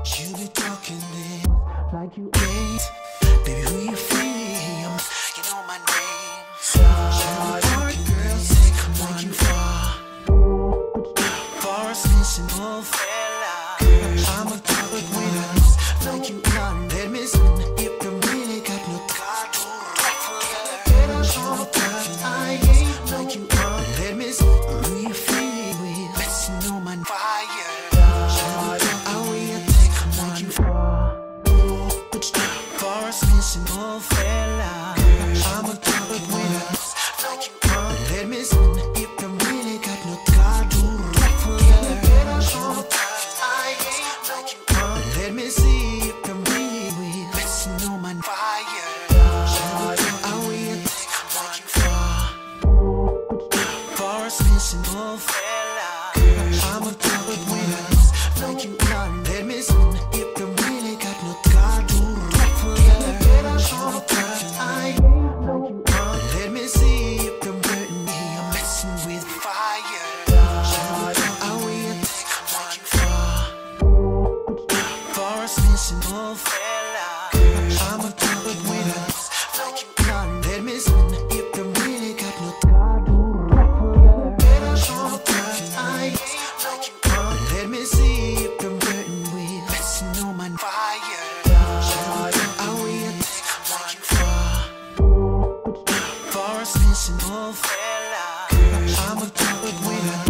You be talking then like you ain't. Baby, who you feel? You know my name. Hard girl, say come like you forest missing wolf. I'm a top of winners like you none. Let me see if the really got no card to I ain't like you are. Let me see who you feel with. Let's know my fire. I will take come like you forest missing wolf. I'm a top of winners like you are. Let me see if the really got no card to let me see if I'm real with. Let's know my fire. I will take what you forest missing wolf. I'm a top of winners like you none. Let me see if I'm really got no card to let me see if I'm hurting me. I'm messing with fire. I will take what you forest missing wolf. I'm a top of winners like you none. Let me see if I'm really got no card to let me see if I'm hurting with. Let's know my fire. I will take what you forest missing wolf. I'm a top of winners.